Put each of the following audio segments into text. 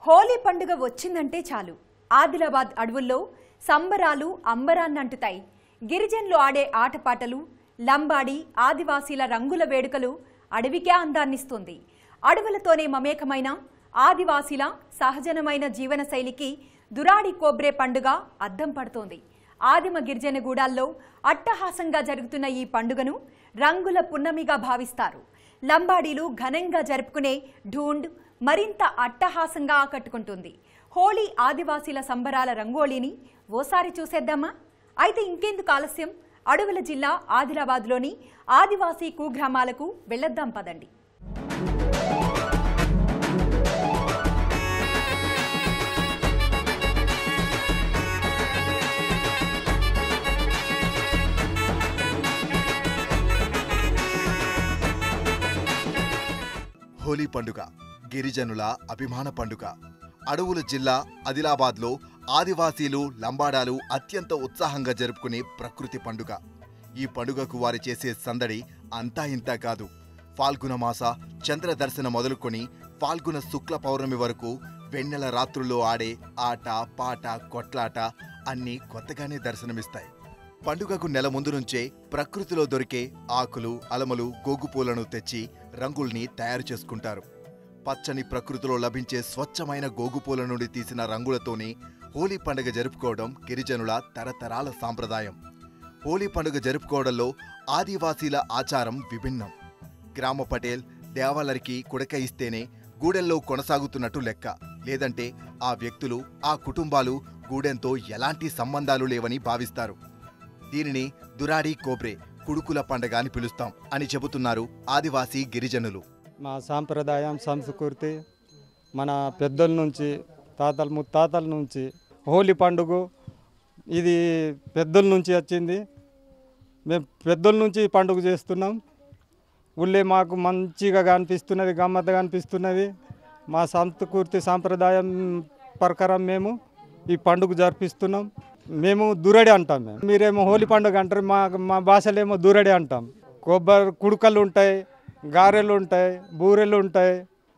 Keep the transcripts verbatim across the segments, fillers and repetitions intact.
హోలీ పండుగ వచ్చిందంటే చాలు ఆదిలాబాద్ అడవుల్లో సంబరాలు అంబరాన్నంటుతాయి. గిరిజనులు ఆడే ఆటపాటలు, లంబాడి ఆదివాసీల రంగుల వేడుకలు అడవికే అందాన్నిస్తుంది. అడవులతోనే మమేకమైన ఆదివాసీల సహజనమైన జీవనశైలికి దురాడి కోబ్రే పండుగ అద్దం పడుతోంది. ఆదిమ గిరిజన గూడాల్లో అట్టహాసంగా జరుగుతున్న ఈ పండుగను రంగుల పున్నమిగా భావిస్తారు. లంబాడీలు ఘనంగా జరుపుకునే ఢూండ్ మరింత అట్టహాసంగా ఆకట్టుకుంటుంది. హోళీ ఆదివాసీల సంబరాల రంగోళీని ఓసారి చూసేద్దామా? అయితే ఇంకెందుకు ఆలస్యం, అడవుల జిల్లా ఆదిలాబాద్లోని ఆదివాసీ కుగ్రామాలకు వెళ్లొద్దాం పదండి. హోలీ పండుగ గిరిజనుల అభిమాన పండుగ. అడవుల జిల్లా ఆదిలాబాద్లో ఆదివాసీలు లంబాడాలు అత్యంత ఉత్సాహంగా జరుపుకునే ప్రకృతి పండుగ. ఈ పండుగకు వారు చేసే సందడి అంతా ఇంతా కాదు. ఫాల్గుణ మాస చంద్ర దర్శనం మొదలుకొని ఫాల్గుణ శుక్ల పౌర్ణమి వరకు వెన్నెల రాత్రుల్లో ఆడే ఆట పాట కొట్లాట అన్నీ కొత్తగానే దర్శనమిస్తాయి. పండుగకు నెల ముందు నుంచే ప్రకృతిలో దొరికే ఆకులు అలమలు గోగుపూలను తెచ్చి రంగుల్ని తయారు చేసుకుంటారు. పచ్చని ప్రకృతిలో లభించే స్వచ్ఛమైన గోగుపూల నుండి తీసిన రంగులతోనే హోలీ పండుగ జరుపుకోవడం గిరిజనుల తరతరాల సాంప్రదాయం. హోలీ పండుగ జరుపుకోవడంలో ఆదివాసీల ఆచారం విభిన్నం. గ్రామ పటేల్ దేవాలరికి కుడక ఇస్తేనే గూడెల్లో కొనసాగుతున్నట్టు లెక్క. లేదంటే ఆ వ్యక్తులు ఆ కుటుంబాలు గూడెంతో ఎలాంటి సంబంధాలు లేవని భావిస్తారు. దీనిని దురాడి కోబ్రే కుడుకుల పండగ అని పిలుస్తాం అని చెబుతున్నారు ఆదివాసీ గిరిజనులు. మా సాంప్రదాయం సంస్కృతి మన పెద్దల నుంచి తాతల ముత్తాతల నుంచి హోలీ పండుగ ఇది పెద్దల నుంచి వచ్చింది. మేము పెద్దల నుంచి పండుగ చేస్తున్నాం. ఊళ్ళే మాకు మంచిగా కనిపిస్తున్నది, గమ్మత్తుగా అనిపిస్తున్నది. మా సంస్కృతి సాంప్రదాయం ప్రకారం మేము ఈ పండుగ జరిపిస్తున్నాం. మేము దురడి అంటాం. మేము మీరేమో హోలీ పండుగ అంటారు, మా మా భాషలో ఏమో దురడి అంటాం. కొబ్బరి కుడుకలు ఉంటాయి, గారెలు ఉంటాయి, బూరెలు ఉంటాయి.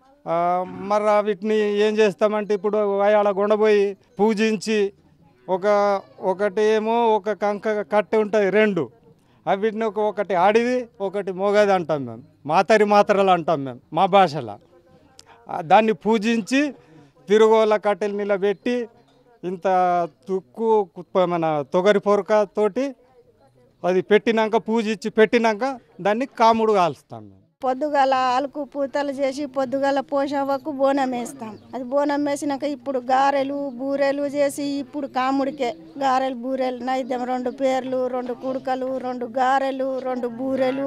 మరి వీటిని ఏం చేస్తామంటే ఇప్పుడు అయాల గుండబోయి పూజించి ఒక ఒకటి ఏమో ఒక కంక కట్టె ఉంటుంది రెండు, అవి వీటిని ఒక ఒకటి ఆడిది ఒకటి మోగది అంటాం. మేము మాతరి మాత్రలు అంటాం మేము మా భాషలో. దాన్ని పూజించి తిరుగోల కట్టెలు నిలబెట్టి ఇంత తుక్కు మన తొగరి పొరక తోటి అది పెట్టినాక పూజించి పెట్టినాక దాన్ని కాముడు కాలుస్తాం. మేము పొద్దుగాల ఆలుకు పూతలు చేసి పొద్దుగాల పోషవకు బోనం వేస్తాం. అది బోనం వేసినాక ఇప్పుడు గారెలు బూరెలు చేసి ఇప్పుడు కాముడికే గారెలు బూరెలు నైద్యం రెండు పేర్లు రెండు కుడుకలు రెండు గారెలు రెండు బూరెలు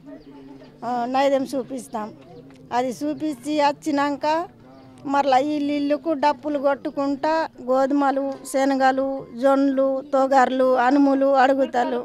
నైద్యం చూపిస్తాం. అది చూపించి వచ్చినాక మరలా ఇల్లు ఇల్లుకు డప్పులు కొట్టుకుంటా గోధుమలు శనగలు జొన్లు తొగర్లు అనుములు అడుగుతారు.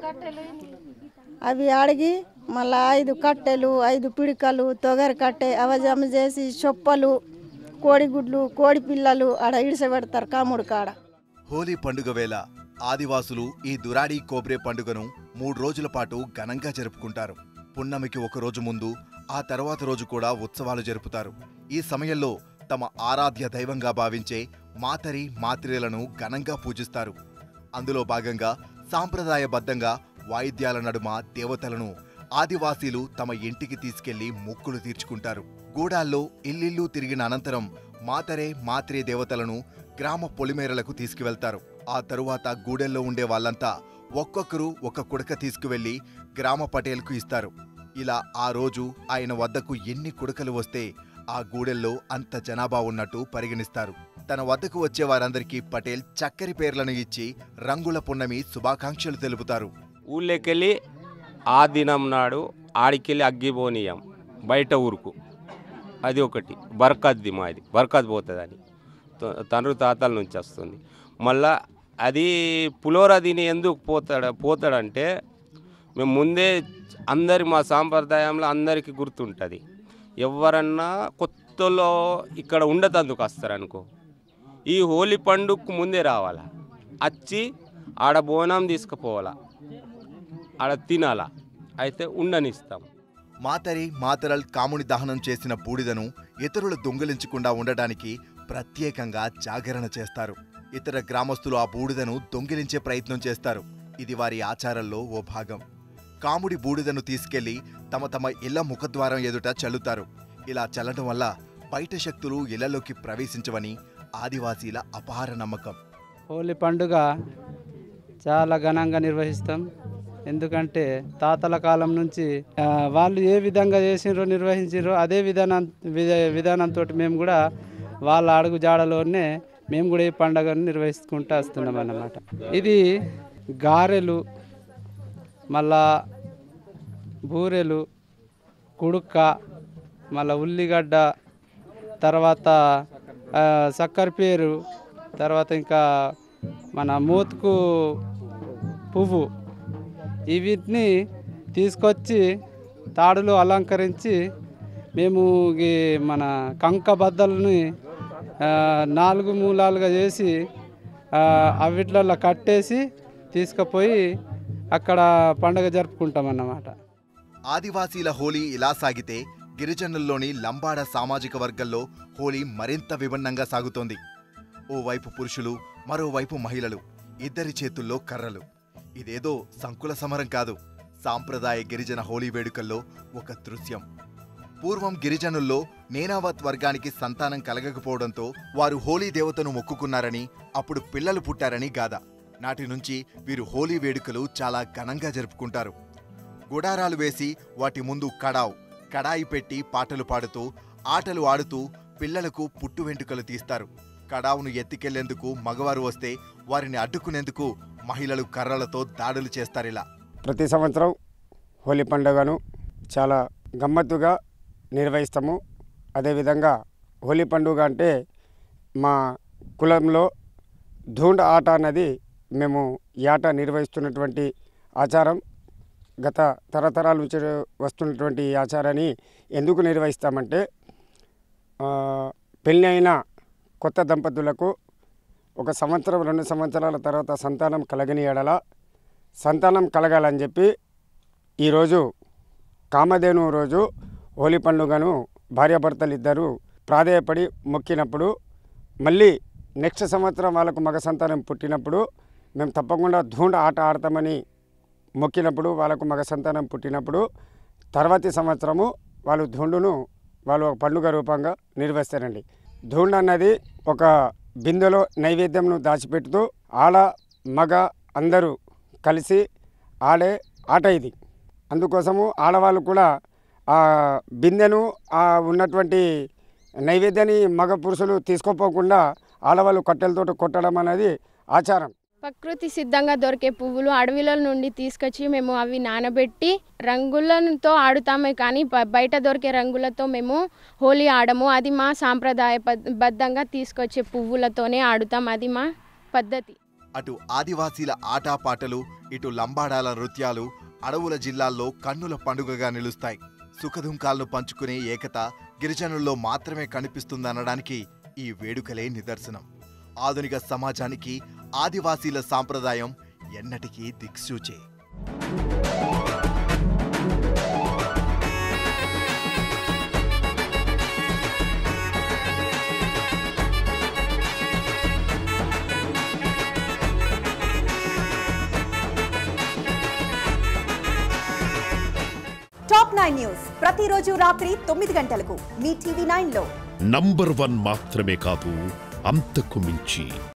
అవి అడిగి మళ్ళీ ఐదు కట్టెలు ఐదు పిడికలు తొగరి కట్టె అవజమ చేసి చొప్పలు కోడిగుడ్లు కోడి పిల్లలు ఆడ ఇడిసబెడతారు కాముడు కాడ. హోలీ పండుగ వేళ ఆదివాసులు ఈ దురాడి కోబ్రే పండుగను మూడు రోజుల పాటు ఘనంగా జరుపుకుంటారు. పున్నమికి ఒక రోజు ముందు ఆ తర్వాత రోజు కూడా ఉత్సవాలు జరుపుతారు. ఈ సమయంలో తమ ఆరాధ్య దైవంగా భావించే మాతరి మాత్రేలను ఘనంగా పూజిస్తారు. అందులో భాగంగా సాంప్రదాయబద్ధంగా వాయిద్యాల నడుమ దేవతలను ఆదివాసీలు తమ ఇంటికి తీసుకెళ్లి మొక్కులు తీర్చుకుంటారు. గూడాల్లో ఇల్లిల్లు తిరిగిన అనంతరం మాతరే మాత్రే దేవతలను గ్రామ పొలిమేరలకు తీసుకువెళ్తారు. ఆ తరువాత గూడెల్లో ఉండే వాళ్ళంతా ఒక్కొక్కరు ఒక కుడక తీసుకువెళ్లి గ్రామ పటేల్కు ఇస్తారు. ఇలా ఆ రోజు ఆయన వద్దకు ఎన్ని కుడకలు వస్తే ఆ గూడెల్లో అంత జనాభా ఉన్నట్టు పరిగణిస్తారు. తన వద్దకు వచ్చే వారందరికీ పటేల్ చక్కరి పేర్లను ఇచ్చి రంగుల పున్నమి శుభాకాంక్షలు తెలుపుతారు. ఊళ్ళకెళ్ళి ఆ దినం నాడు ఆడికెళ్ళి అగ్గిపోనీయం బయట ఊరుకు, అది ఒకటి బర్కద్ది మాది బర్కత్ పోతుంది అని తండ్రి తాతల నుంచి వస్తుంది. మళ్ళా అది పులోర దీని ఎందుకు పోతాడు పోతాడంటే మేము ముందే అందరి మా సాంప్రదాయంలో అందరికీ గుర్తుంటుంది. ఎవరన్నా కొత్తలో ఇక్కడ ఉండతందుకు వస్తారనుకో, ఈ హోలీ పండుగకు ముందే రావాలా, వచ్చి ఆడ బోనం తీసుకుపోవాలా, ఆడ తినాలా, అయితే ఉండనిస్తాం. మాతరి మాతరల్ కాముని దహనం చేసిన బూడిదను ఇతరులు దొంగిలించకుండా ఉండడానికి ప్రత్యేకంగా జాగరణ చేస్తారు. ఇతర గ్రామస్తులు ఆ బూడిదను దొంగిలించే ప్రయత్నం చేస్తారు. ఇది వారి ఆచారంలో ఓ భాగం. కాముడి బూడిదను తీసుకెళ్లి తమ తమ ఇళ్ల ముఖద్వారం ఎదుట చల్లుతారు. ఇలా చల్లడం వల్ల బయట శక్తులు ఇళ్లలోకి ప్రవేశించవని ఆదివాసీల అపార నమ్మకం. హోలీ పండుగ చాలా ఘనంగా నిర్వహిస్తాం. ఎందుకంటే తాతల కాలం నుంచి వాళ్ళు ఏ విధంగా చేసినారో నిర్వహించారో అదే విధానం విధానంతో మేము కూడా వాళ్ళ అడుగు జాడలోనే మేము కూడా ఈ పండుగను నిర్వహించుకుంటూ వస్తున్నాం అన్నమాట. ఇది గారెలు, మళ్ళా బూరెలు, కుడుక్క, మళ్ళీ ఉల్లిగడ్డ, తర్వాత చక్కెర పేరు, తర్వాత ఇంకా మన మూతుకు పువ్వు, వీటిని తీసుకొచ్చి తాడులు అలంకరించి మేము ఈ మన కంక బద్దలని నాలుగు మూలాలుగా చేసి అవిట్లలో కట్టేసి తీసుకుపోయి అక్కడ పండుగ జరుపుకుంటాం అన్నమాట. ఆదివాసీల హోలీ ఇలా సాగితే గిరిజనుల్లోని లంబాడ సామాజిక వర్గంలో హోలీ మరింత విభిన్నంగా సాగుతోంది. ఓవైపు పురుషులు, మరోవైపు మహిళలు, ఇద్దరి చేతుల్లో కర్రలు. ఇదేదో సంకుల సమరం కాదు, సాంప్రదాయ గిరిజన హోలీ వేడుకల్లో ఒక దృశ్యం. పూర్వం గిరిజనుల్లో నేనావత్ వర్గానికి సంతానం కలగకపోవడంతో వారు హోలీ దేవతను మొక్కుకున్నారని, అప్పుడు పిల్లలు పుట్టారని గాథ. నాటి నుంచి వీరు హోలీ వేడుకలు చాలా ఘనంగా జరుపుకుంటారు. గుడారాలు వేసి వాటి ముందు కడావ్ కడాయి పెట్టి పాటలు పాడుతూ ఆటలు ఆడుతూ పిల్లలకు పుట్టు వెంట్రుకలు తీస్తారు. కడావును ఎత్తికెళ్లేందుకు మగవారు వస్తే వారిని అడ్డుకునేందుకు మహిళలు కర్రలతో దాడులు చేస్తారిలా. ప్రతి సంవత్సరం హోలీ పండుగను చాలా గమ్మత్తుగా నిర్వహిస్తాము. అదేవిధంగా హోలీ పండుగ అంటే మా కులంలో ధూండ్ ఆట అన్నది మేము ఈ ఆట నిర్వహిస్తున్నటువంటి ఆచారం. గత తరతరాల నుంచి వస్తున్నటువంటి ఈ ఆచారాన్ని ఎందుకు నిర్వహిస్తామంటే పెళ్ళి అయిన కొత్త దంపతులకు ఒక సంవత్సరం రెండు సంవత్సరాల తర్వాత సంతానం కలగని ఎడల సంతానం కలగాలని చెప్పి ఈరోజు కామధేను రోజు హోలీ పండుగను భార్యాభర్తలు ఇద్దరు ప్రాధేయపడి మొక్కినప్పుడు మళ్ళీ నెక్స్ట్ సంవత్సరం వాళ్ళకు మగ సంతానం పుట్టినప్పుడు మేము తప్పకుండా ధూండ్ ఆట ఆడతామని మొక్కినప్పుడు వాళ్ళకు మగ సంతానం పుట్టినప్పుడు తర్వాతి సంవత్సరము వాళ్ళు ధూండును వాళ్ళు ఒక పండుగ రూపంగా నిర్వహిస్తారండి. ధూండ్ అన్నది ఒక బిందెలో నైవేద్యంను దాచిపెడుతూ ఆడ మగ అందరూ కలిసి ఆడే ఆట ఇది. అందుకోసము ఆడవాళ్ళు కూడా ఆ బిందెను ఆ ఉన్నటువంటి నైవేద్యాన్ని మగ పురుషులు తీసుకోపోకుండా ఆడవాళ్ళు కట్టెలతో కొట్టడం అనేది ఆచారం. ప్రకృతి సిద్ధంగా దొరికే పువ్వులు అడవిల నుండి తీసుకొచ్చి మేము అవి నానబెట్టి రంగులతో ఆడుతామే, కానీ బయట దొరికే రంగులతో మేము హోలీ ఆడము. అది మా సాంప్రదాయబద్ధంగా తీసుకొచ్చే పువ్వులతోనే ఆడుతాం, అది మా పద్ధతి. అటు ఆదివాసీల ఆటపాటలు, ఇటు లంబాడాల నృత్యాలు అడవుల జిల్లాల్లో కన్నుల పండుగగా నిలుస్తాయి. సుఖదుంకాలను పంచుకునే ఏకత గిరిజనుల్లో మాత్రమే కనిపిస్తుందనడానికి ఈ వేడుకలే నిదర్శనం. ఆధునిక సమాజానికి ఆదివాసీల సాంప్రదాయం ఎన్నటికీ దిక్సూచే. టాప్ నైన్ న్యూస్ ప్రతిరోజు రాత్రి తొమ్మిది గంటలకు మీ టీవీ నైన్ లో నంబర్ వన్ మాత్రమే కాదు, అంతకు మించి